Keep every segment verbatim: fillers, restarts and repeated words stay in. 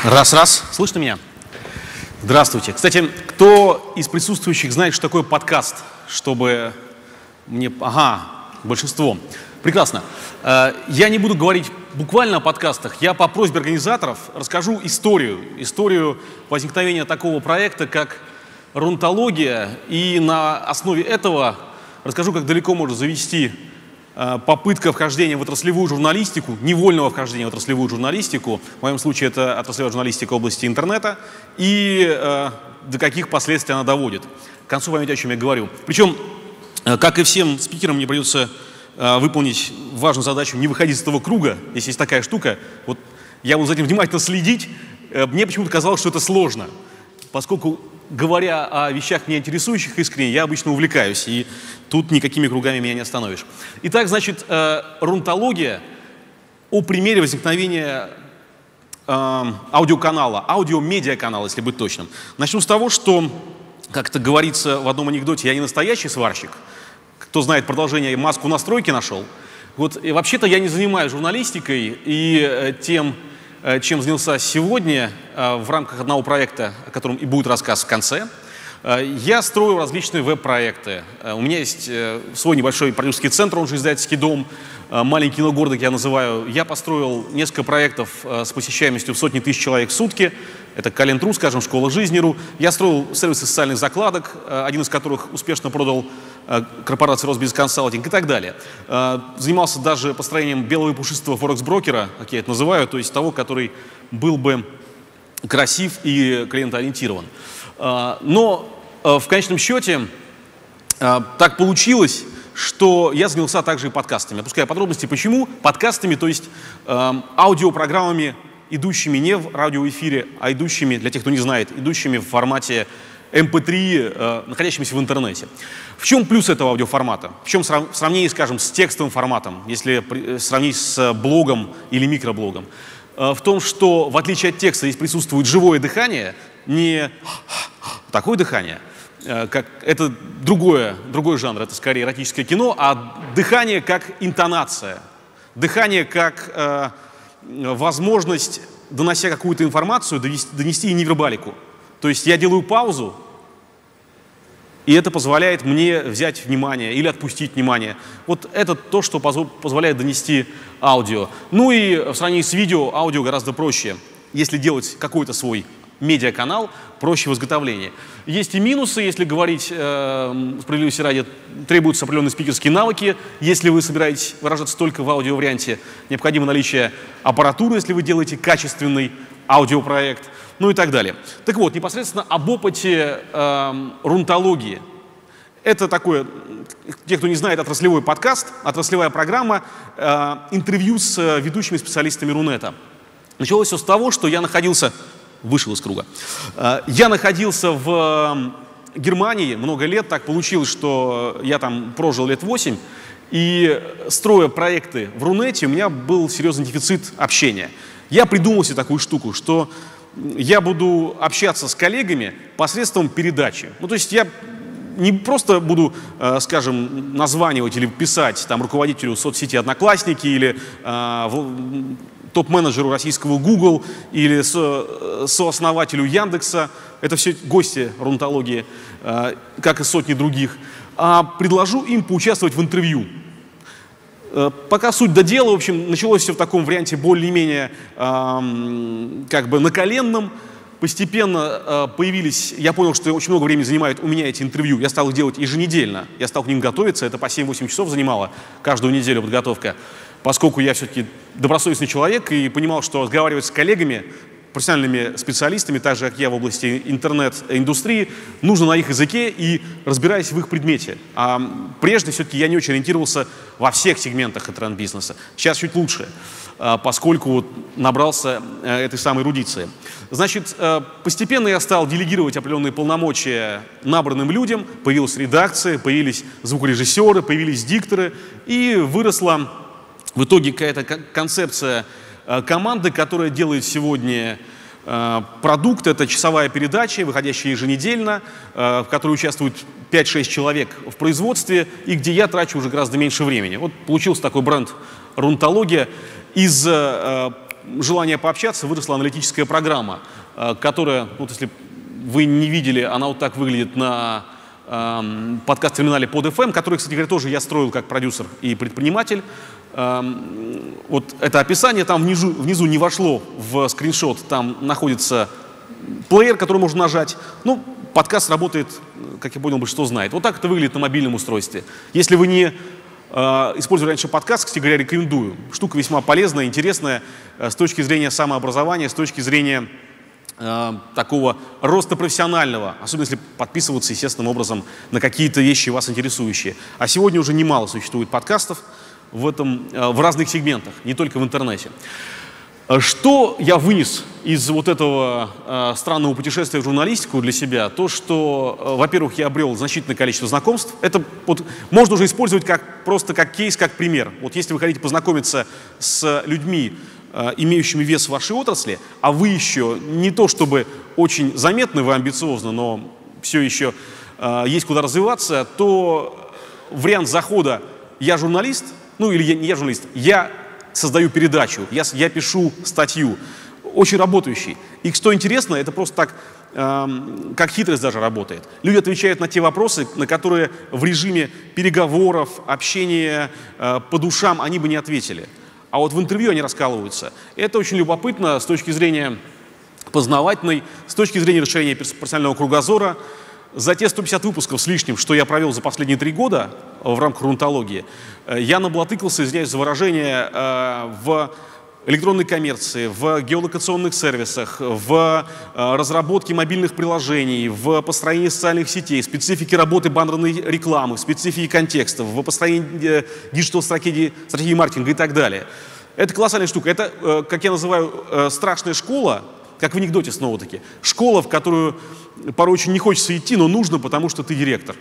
Раз-раз. Слышно меня? Здравствуйте. Кстати, кто из присутствующих знает, что такое подкаст? Чтобы мне... Ага, большинство. Прекрасно. Я не буду говорить буквально о подкастах. Я по просьбе организаторов расскажу историю. Историю возникновения такого проекта, как Runetology. И на основе этого расскажу, как далеко можно завести попытка вхождения в отраслевую журналистику, невольного вхождения в отраслевую журналистику, в моем случае это отраслевая журналистика в области интернета, и э, до каких последствий она доводит. К концу поймете, о чем я говорю. Причем, э, как и всем спикерам, мне придется э, выполнить важную задачу не выходить из этого круга, если есть такая штука. Вот я буду за этим внимательно следить. Э, мне почему-то казалось, что это сложно, поскольку, говоря о вещах, меня интересующих искренне, я обычно увлекаюсь, и тут никакими кругами меня не остановишь. Итак, значит, э, Runetology о примере возникновения э, аудиоканала, аудиомедиаканала, если быть точным. Начну с того, что, как это говорится в одном анекдоте, я не настоящий сварщик. Кто знает продолжение, маску настройки нашел. Вот, вообще-то я не занимаюсь журналистикой и э, тем, чем занялся сегодня в рамках одного проекта, о котором и будет рассказ в конце. Я строю различные веб-проекты. У меня есть свой небольшой продюсерский центр, он же издательский дом, маленький, но гордый, я называю. Я построил несколько проектов с посещаемостью в сотни тысяч человек в сутки. Это Калент.ру, скажем, Школа жизни.ру. Я строил сервисы социальных закладок, один из которых успешно продал корпорации Росбизнес-консалтинг и так далее. Занимался даже построением белого и пушистого форекс-брокера, как я это называю, то есть того, который был бы красив и клиентоориентирован. Но в конечном счете так получилось, что я занялся также и подкастами. Опускаю подробности, почему. Подкастами, то есть аудиопрограммами, идущими не в радиоэфире, а идущими, для тех, кто не знает, идущими в формате эм пэ три, э, находящимися в интернете. В чем плюс этого аудиоформата? В чем срав... в сравнении, скажем, с текстовым форматом, если при... сравнить с блогом или микроблогом? Э, в том, что в отличие от текста здесь присутствует живое дыхание, не такое дыхание, э, как это другое, другой жанр, это скорее эротическое кино, а дыхание как интонация, дыхание как э, возможность, донося какую-то информацию, донести, донести и невербалику. То есть я делаю паузу, и это позволяет мне взять внимание или отпустить внимание. Вот это то, что позволяет донести аудио. Ну и в сравнении с видео, аудио гораздо проще. Если делать какой-то свой медиаканал, проще в изготовлении. Есть и минусы, если говорить э, справедливости ради, требуются определенные спикерские навыки. Если вы собираетесь выражаться только в аудиоварианте, необходимо наличие аппаратуры, если вы делаете качественный аудиопроект, ну и так далее. Так вот, непосредственно об опыте э, Runetology. Это такое, те, кто не знает, отраслевой подкаст, отраслевая программа, э, интервью с ведущими специалистами Рунета. Началось все с того, что я находился, вышел из круга, э, я находился в Германии много лет, так получилось, что я там прожил лет восемь, и строя проекты в Рунете, у меня был серьезный дефицит общения. Я придумал себе такую штуку, что я буду общаться с коллегами посредством передачи. Ну, то есть я не просто буду, э, скажем, названивать или писать там, руководителю соцсети «Одноклассники» или э, топ-менеджеру российского Google или со, сооснователю Яндекса. Это все гости Runetology, э, как и сотни других. А предложу им поучаствовать в интервью. Пока суть до дела, в общем, началось все в таком варианте более-менее э, как бы наколенном. Постепенно э, появились, я понял, что очень много времени занимает у меня эти интервью. Я стал их делать еженедельно. Я стал к ним готовиться. Это по семь-восемь часов занимало каждую неделю подготовка. Поскольку я все-таки добросовестный человек и понимал, что разговаривать с коллегами, профессиональными специалистами, так же, как я в области интернет-индустрии, нужно на их языке и разбираясь в их предмете. А прежде все-таки я не очень ориентировался во всех сегментах интернет-бизнеса. Сейчас чуть лучше, поскольку вот набрался этой самой эрудиции. Значит, постепенно я стал делегировать определенные полномочия набранным людям, появилась редакция, появились звукорежиссеры, появились дикторы, и выросла в итоге какая-то концепция команды, которая делает сегодня э, продукт. Это часовая передача, выходящая еженедельно, э, в которой участвует пять-шесть человек в производстве, и где я трачу уже гораздо меньше времени. Вот получился такой бренд Runetology из э, желания пообщаться, выросла аналитическая программа, э, которая, вот если вы не видели, она вот так выглядит на э, подкаст-терминале под эф эм, который, кстати говоря, тоже я строил как продюсер и предприниматель. Э, вот это описание, там внизу, внизу не вошло в скриншот, там находится плеер, который можно нажать. Ну, подкаст работает, как я понял, большинство знает. Вот так это выглядит на мобильном устройстве. Если вы не э, использовали раньше подкаст, кстати говоря, рекомендую. Штука весьма полезная, интересная э, с точки зрения самообразования, с точки зрения э, такого роста профессионального, особенно если подписываться естественным образом на какие-то вещи вас интересующие. А сегодня уже немало существует подкастов в, этом, э, в разных сегментах, не только в интернете. Что я вынес из вот этого э, странного путешествия в журналистику для себя? То, что, э, во-первых, я обрел значительное количество знакомств. Это вот, можно уже использовать как, просто как кейс, как пример. Вот если вы хотите познакомиться с людьми, э, имеющими вес в вашей отрасли, а вы еще не то чтобы очень заметны, вы амбициозны, но все еще э, есть куда развиваться, то вариант захода «я журналист», ну или я, не я журналист, я создаю передачу, я, я пишу статью, очень работающий. И что интересно, это просто так, эм, как хитрость даже работает. Люди отвечают на те вопросы, на которые в режиме переговоров, общения э, по душам они бы не ответили. А вот в интервью они раскалываются. Это очень любопытно с точки зрения познавательной, с точки зрения расширения профессионального кругозора. За те сто пятьдесят выпусков с лишним, что я провел за последние три года в рамках Runetology, я наблатыкался, извиняюсь за выражение, в электронной коммерции, в геолокационных сервисах, в разработке мобильных приложений, в построении социальных сетей, специфике работы баннерной рекламы, специфике контекстов, в построении диджитал-стратегии, стратегии маркетинга и так далее. Это колоссальная штука. Это, как я называю, страшная школа, как в анекдоте снова-таки. Школа, в которую порой очень не хочется идти, но нужно, потому что ты директор.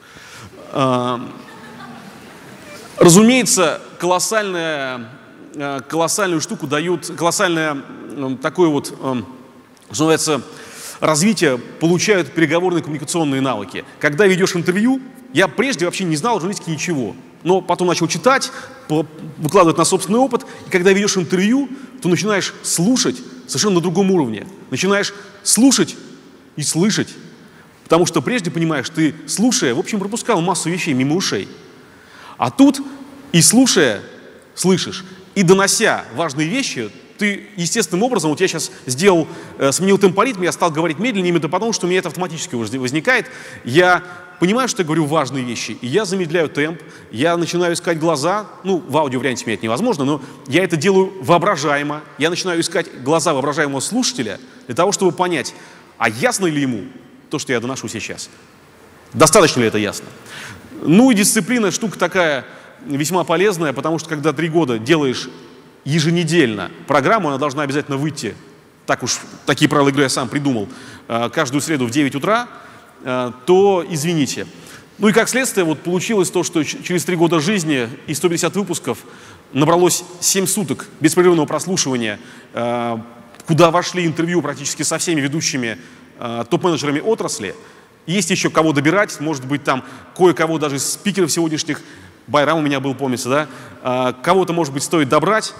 Разумеется, колоссальная, колоссальную штуку дают, колоссальное такое вот, что называется, развитие получают переговорные коммуникационные навыки. Когда ведешь интервью, я прежде вообще не знал о журналистике ничего, но потом начал читать, выкладывать на собственный опыт, и когда ведешь интервью, то начинаешь слушать совершенно на другом уровне. Начинаешь слушать и слышать. Потому что прежде, понимаешь, ты, слушая, в общем, пропускал массу вещей мимо ушей. А тут и слушая, слышишь, и донося важные вещи, ты естественным образом, вот я сейчас сделал, э, сменил темпоритм, я стал говорить медленнее, именно потому что у меня это автоматически возникает. Я понимаю, что я говорю важные вещи, и я замедляю темп, я начинаю искать глаза, ну, в аудиоварианте мне это невозможно, но я это делаю воображаемо, я начинаю искать глаза воображаемого слушателя для того, чтобы понять, а ясно ли ему то, что я доношу сейчас? Достаточно ли это ясно? Ну и дисциплина, штука такая весьма полезная, потому что когда три года делаешь еженедельно программу, она должна обязательно выйти, так уж такие правила игры я сам придумал, каждую среду в девять утра, то извините. Ну и как следствие вот получилось то, что через три года жизни и сто пятьдесят выпусков набралось семь суток беспрерывного прослушивания, куда вошли интервью практически со всеми ведущими топ-менеджерами отрасли. Есть еще кого добирать, может быть, там кое-кого даже из спикеров сегодняшних, Байрам у меня был, помнится, да, кого-то, может быть, стоит добрать,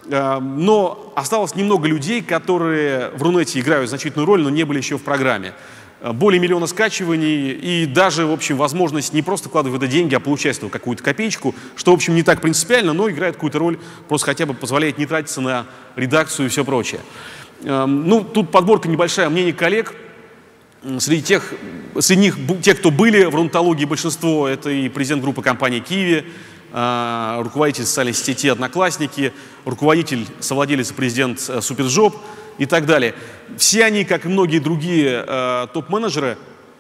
но осталось немного людей, которые в Рунете играют значительную роль, но не были еще в программе. Более миллиона скачиваний и даже, в общем, возможность не просто вкладывать в это деньги, а получать какую-то копеечку, что, в общем, не так принципиально, но играет какую-то роль, просто хотя бы позволяет не тратиться на редакцию и все прочее. Ну, тут подборка небольшая мнений коллег. Среди тех, среди них, те, кто были в Runetology, большинство, это и президент группы компании Киви, э, руководитель социальной сети «Одноклассники», руководитель, совладелец и президент э, Суперджоп и так далее. Все они, как и многие другие э, топ-менеджеры,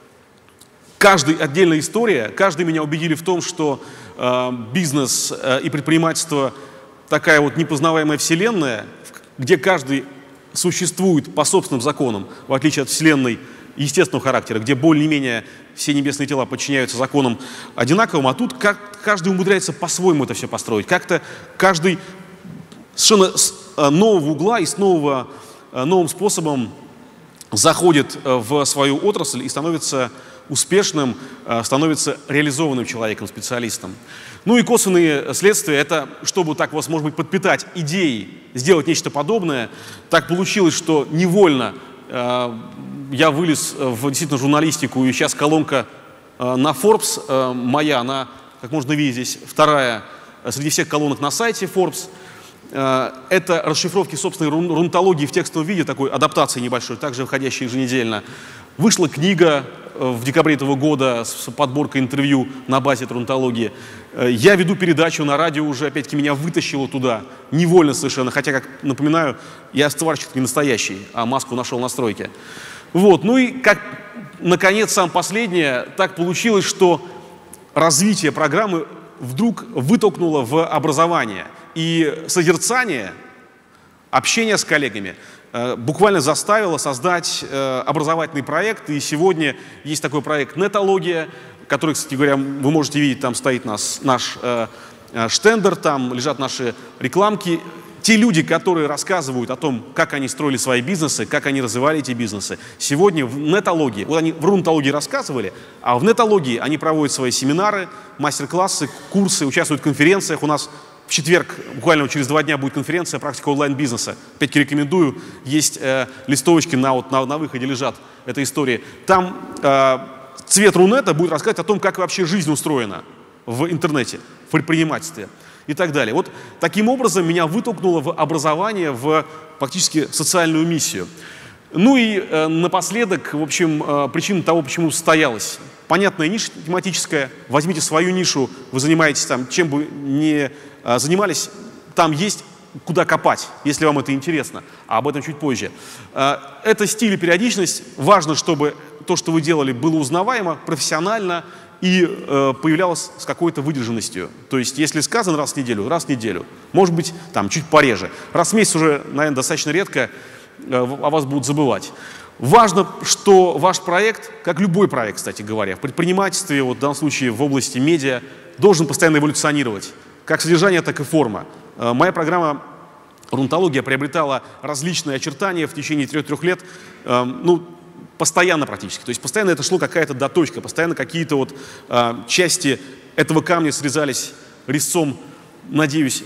каждый отдельная история, каждый меня убедили в том, что э, бизнес э, и предпринимательство такая вот непознаваемая вселенная, где каждый существует по собственным законам, в отличие от вселенной естественного характера, где более-менее все небесные тела подчиняются законам одинаковым, а тут как, каждый умудряется по-своему это все построить. Как-то каждый совершенно с нового угла и с нового, новым способом заходит в свою отрасль и становится успешным, становится реализованным человеком, специалистом. Ну и косвенные следствия — это, чтобы так вас, может быть, подпитать идеей сделать нечто подобное. Так получилось, что невольно э, я вылез в действительно журналистику, и сейчас колонка э, на Forbes э, моя, она, как можно видеть здесь, вторая среди всех колонок на сайте Forbes. Э, это расшифровки собственной рунетологии в текстовом виде, такой адаптации небольшой, также выходящей еженедельно. Вышла книга в декабре этого года с подборкой интервью на базе рунетологии. Я веду передачу на радио, уже опять-таки меня вытащило туда, невольно совершенно, хотя, как напоминаю, я сварщик не настоящий, а маску нашел на стройке. Вот. Ну и как, наконец, сам последнее, так получилось, что развитие программы вдруг вытолкнуло в образование. И созерцание, общение с коллегами буквально заставило создать образовательный проект. И сегодня есть такой проект «Netology», который, кстати говоря, вы можете видеть, там стоит нас, наш э, штендер, там лежат наши рекламки. Те люди, которые рассказывают о том, как они строили свои бизнесы, как они развивали эти бизнесы, сегодня в Netology, вот они в Runetology рассказывали, а в Netology они проводят свои семинары, мастер-классы, курсы, участвуют в конференциях. У нас в четверг, буквально через два дня, будет конференция «Практика онлайн-бизнеса». Опять-таки рекомендую, есть э, листовочки на, вот, на, на выходе лежат этой истории. Там э, цвет Рунета будет рассказывать о том, как вообще жизнь устроена в интернете, в предпринимательстве и так далее. Вот таким образом меня вытолкнуло в образование, в практически социальную миссию. Ну и э, напоследок, в общем, э, причина того, почему состоялась. Понятная ниша тематическая. Возьмите свою нишу, вы занимаетесь там, чем бы ни э, занимались, там есть куда копать, если вам это интересно, а об этом чуть позже. Э, это стиль и периодичность. Важно, чтобы то, что вы делали, было узнаваемо, профессионально и э, появлялось с какой-то выдержанностью. То есть, если сказано раз в неделю, раз в неделю. Может быть, там чуть пореже. Раз в месяц уже, наверное, достаточно редко э, о вас будут забывать. Важно, что ваш проект, как любой проект, кстати говоря, в предпринимательстве, вот в данном случае в области медиа, должен постоянно эволюционировать. Как содержание, так и форма. Э, моя программа «Рунетология» приобретала различные очертания в течение трех-трех лет. Э, ну, Постоянно практически. То есть постоянно это шло какая-то доточка, постоянно какие-то вот э, части этого камня срезались резцом, надеюсь,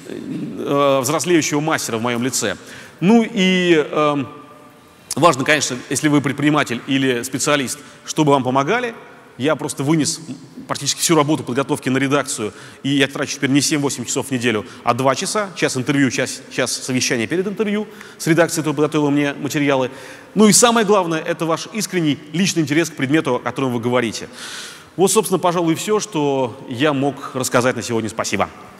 э, взрослеющего мастера в моем лице. Ну и э, важно, конечно, если вы предприниматель или специалист, чтобы вам помогали. Я просто вынес практически всю работу подготовки на редакцию, и я трачу теперь не семь-восемь часов в неделю, а два часа. Час интервью, час, час совещания перед интервью с редакцией, которая подготовила мне материалы. Ну и самое главное, это ваш искренний личный интерес к предмету, о котором вы говорите. Вот, собственно, пожалуй, все, что я мог рассказать на сегодня. Спасибо.